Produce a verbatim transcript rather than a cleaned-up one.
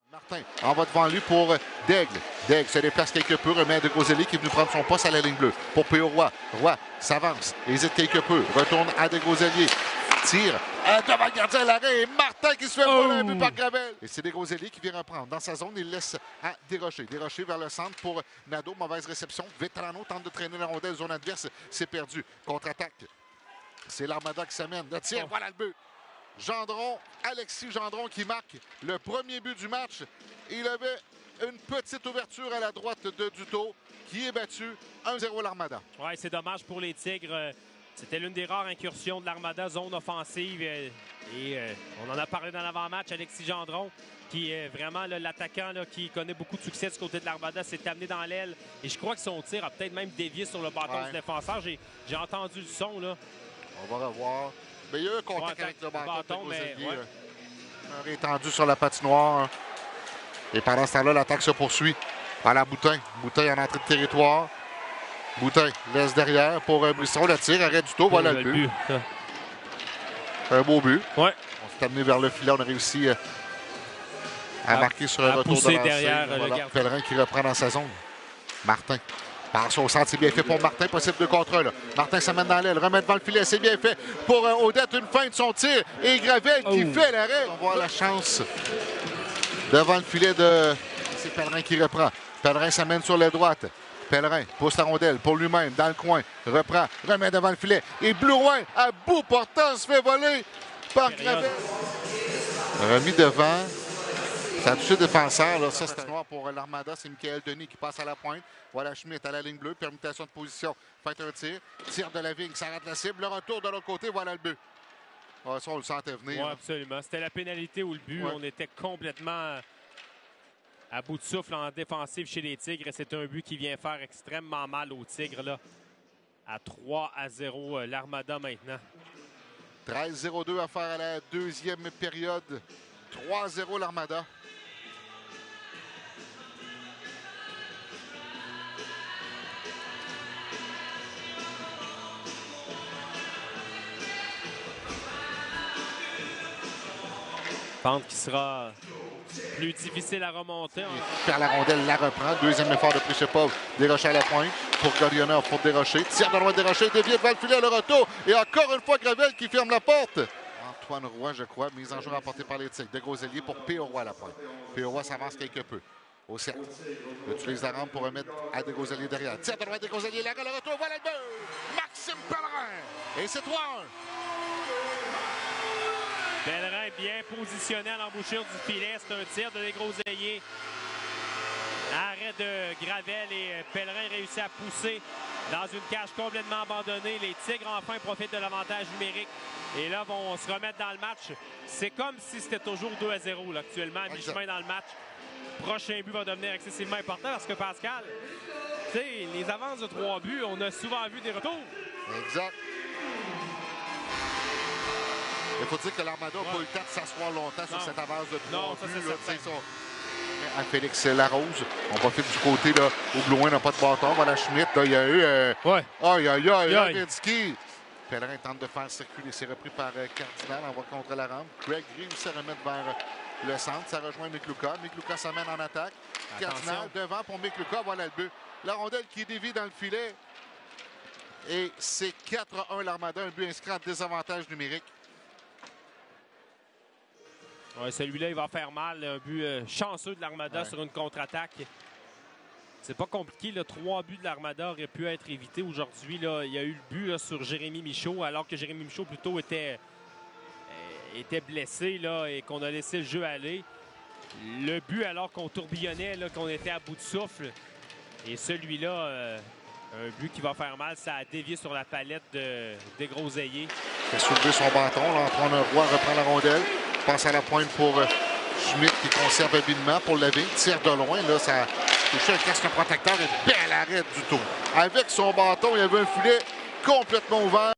Martin en va devant lui pour Daigle. Daigle se déplace quelque peu, remet à Desgoseliers qui est venu prendre son poste à la ligne bleue. Pour P O Roy. Roy s'avance, hésite quelque peu, retourne à Desgoseliers. Tire euh, devant le gardien à l'arrêt et Martin qui se fait voler un but par Gravel. Et c'est Desgoseliers qui vient reprendre. Dans sa zone, il laisse à Desrochers. Desrochers vers le centre pour Nadeau. Mauvaise réception. Vetrano tente de traîner la rondelle. Zone adverse, c'est perdu. Contre-attaque. C'est l'Armada qui s'amène. Le tir, oh. Voilà le but. Gendron, Alexis Gendron qui marque le premier but du match. Il avait une petite ouverture à la droite de Duto qui est battu un zéro l'Armada. Oui, c'est dommage pour les Tigres. C'était l'une des rares incursions de l'Armada, zone offensive. Et euh, on en a parlé dans l'avant-match. Alexis Gendron, qui est vraiment l'attaquant qui connaît beaucoup de succès du côté de l'Armada, s'est amené dans l'aile. Et je crois que son tir a peut-être même dévié sur le bâton ouais. du défenseur. J'ai entendu le son, là. On va revoir. Mais il y a eu un contact ouais, avec le bâton, bâton de mais, ouais. Un étendu sur la patinoire. Et pendant ce temps-là, l'attaque se poursuit par la Boutin. Boutin en entrée de territoire. Boutin laisse derrière pour un Brisson. Le tir, arrête du tout. Voilà le, le but. but. Un beau but. Ouais. On s'est amené vers le filet. On a réussi à, à, à marquer sur un retour de lancer. Derrière voilà. le Pellerin qui reprend dans sa zone. Martin. Passe au centre, c'est bien fait pour Martin. Possible de contre-là. Martin s'amène dans l'aile, remet devant le filet, c'est bien fait pour euh, Odette. Une fin de son tir. Et Gravel qui oh. fait l'arrêt. On va voir la chance devant le filet de... C'est Pellerin qui reprend. Pellerin s'amène sur la droite. Pellerin pousse la rondelle pour lui-même dans le coin. Reprend, remet devant le filet. Et Blouin, à bout portant, se fait voler par Gravel. Remis devant. Ça a touché le défenseur. Là. Ça, c'est noir pour l'Armada. C'est Michael Denis qui passe à la pointe. Voilà Schmitt à la ligne bleue. Permutation de position. Fait un tir. Tir de la vigne. Ça rate la cible. Le retour de l'autre côté. Voilà le but. Ah, ça, on le sentait venir. Oui, absolument. C'était la pénalité ou le but. Ouais. On était complètement à bout de souffle en défensive chez les Tigres. Et c'est un but qui vient faire extrêmement mal aux Tigres. Là. À trois à zéro, l'Armada maintenant. treize zéro deux à faire à la deuxième période. trois à zéro l'Armada. Pente qui sera plus difficile à remonter. Perd la rondelle, la reprend. Deuxième effort de Prichepov. Desrochers à la pointe pour Gorionov, pour Desrochers. Tire de droite Desrochers, dévié devant le filet, le retour. Et encore une fois, Gravel qui ferme la porte. Antoine Roy, je crois, mise en jeu remportée par les Tigres. Desgoseliers pour P O Roy à la pointe. P O Roy s'avance quelque peu. Au cercle. Utilise la rampe pour remettre à Desgoseliers derrière. Tire de droite Desgoseliers, l'arrêt, le retour. Voilà le but. Maxime Pellerin. Et c'est trois un. Pellerin bien positionné à l'embouchure du filet. C'est un tir de Desgoseliers. Arrêt de Gravel et Pellerin réussit à pousser dans une cage complètement abandonnée. Les Tigres enfin profitent de l'avantage numérique et là vont se remettre dans le match. C'est comme si c'était toujours deux à zéro là, actuellement, à mi-chemin dans le match. Prochain but va devenir excessivement important parce que Pascal, tu sais, les avances de trois buts, on a souvent vu des retours. Exact. Il faut dire que l'Armada n'a ouais. pas eu le temps de s'asseoir longtemps non. sur cette avance de trois non, buts. Ça, là, son... À Félix Larose. On profite du côté là, où Blouin n'a pas de bâton. Voilà Schmitt. Là, il y a eu... Euh... Ouais. Aïe, aïe, aïe, aïe. Pellerin tente de faire circuler. C'est repris par euh, Cardinal. On va contre la rampe. Craig réussit à remettre vers euh, le centre. Ça rejoint Mikluka. Mikluka s'amène en attaque. Attention. Cardinal devant pour Mikluka. Voilà le but. La rondelle qui dévie dans le filet. Et c'est quatre à un l'Armada. Un but inscrit en désavantage numérique. Ouais, celui-là, il va faire mal. Un but euh, chanceux de l'Armada ouais. sur une contre-attaque. C'est pas compliqué. Là. Trois buts de l'Armada auraient pu être évités aujourd'hui. Il y a eu le but là, sur Jérémy Michaud, alors que Jérémy Michaud plutôt était, euh, était blessé là, et qu'on a laissé le jeu aller. Le but alors qu'on tourbillonnait, qu'on était à bout de souffle. Et celui-là, euh, un but qui va faire mal, ça a dévié sur la palette de Desgoseliers. Il a soulevé son bâton. Antoine Roy reprend la rondelle. Passe à la pointe pour euh, Schmitt qui conserve habilement pour la vigne. Tire de loin. Là, ça a touché un casque protecteur et bel arrêt du tout. Avec son bâton, il y avait un filet complètement ouvert.